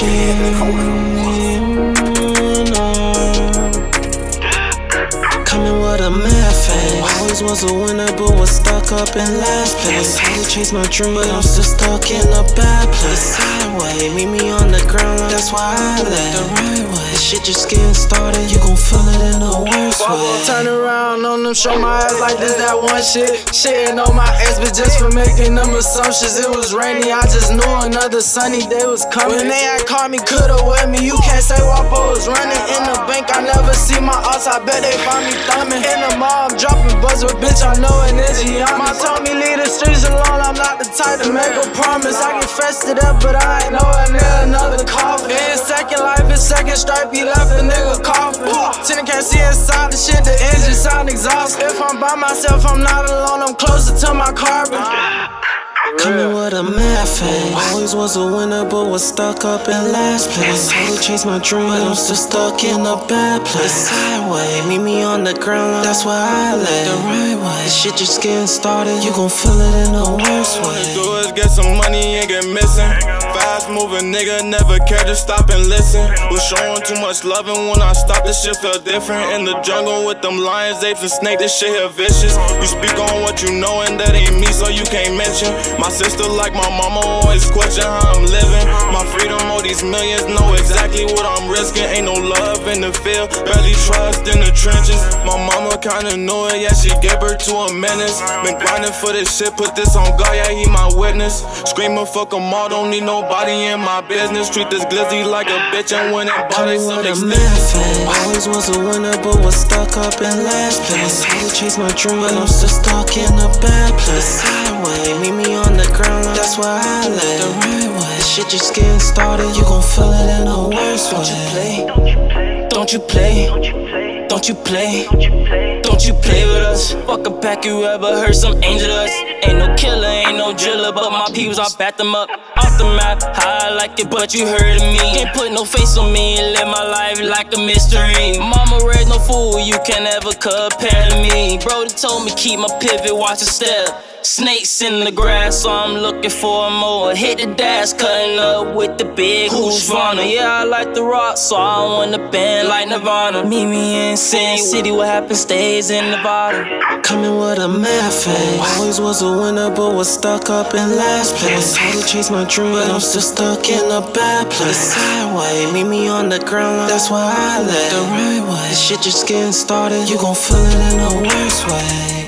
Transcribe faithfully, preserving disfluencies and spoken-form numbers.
shit. Coming with a mad face. Always was a winner, but was stuck up in last place. Had to chase my dream, but I'm still stuck in a bad place. Sideways, meet me on the ground, that's why I lay the right way. This shit just getting started, you gon' feel it in the worst way. Turn around on them, show my ass like this, that one shit. Shitting on my ass, but just for making them assumptions. It was rainy, I just knew another sunny day was coming. When they had caught me, could've with me. You can't say Wapo was running in the bank. I never see my odds, I bet they find me thumbing. In the mall, I'm dropping buzz with bitch, I know an itchy. Mom told me leave the streets alone, I'm not the type to make a promise. I get fested up, but I ain't nowhere near another coffin. In second life, it's second stripe, he left a nigga coffin. Tenant can't see inside the shit, the engine sound exhausted. If I'm by myself, I'm not alone, I'm closer to my carbon. Coming with a mad face. Always was a winner, but was stuck up in last place. Had to chase my dream, but I'm still stuck in a bad place. Sideways, meet me on the ground, that's why I lay the right way. This shit just getting started, you gon' feel it in the worst way. All you do is get some money and get missing. Fast moving nigga, never care to stop and listen. Was showing too much loving when I stopped, this shit felt different. In the jungle with them lions, apes and snakes, this shit here vicious. You speak on what you know and that ain't me, so you can't mention. My sister like my mama always question how I'm living. My freedom, all these millions, know exactly what I'm risking. Ain't no love in the field, barely trust in the trenches. My mama kinda knew it, yeah, she gave birth to a menace. Been grinding for this shit, put this on God, yeah, he my witness. Screaming fuck 'em all, don't need nobody in my business. Treat this glizzy like a bitch and went and bought it some extensions. Always was a winner, but was stuck up in last place. Had to chase my dream, but I'm still stuck in a bad place. Sideways, meet me on the ground, that's why I lay the right way. This shit just getting started, you gon' feel it in the worst way. Don't you play, don't you play, don't you play, don't you play with us. Fuck a pack, you ever heard some angel dust? Ain't no killer, ain't no driller, but my peoples, I bat them up. Off the map, how I like it, but you heard of me. Can't put no face on me and live my life like a mystery. Mama raised no fool, you can never compare to me. Brody told me keep my pivot, watch a step. Snakes in the grass, so I'm looking for more. Hit the dash, cutting up with the big Husqvarna. Yeah, I like the rock, so I want to bend like Nirvana. Meet me in Sin City, what happens stays in Nevada. Coming with a mad face. Always was a winner, but was stuck up in last place. Had to chase my dream, but I'm still stuck in a bad place. Sideways, meet me on the ground, that's why I lay the right way. This shit just getting started, you gon' feel it in the worst way.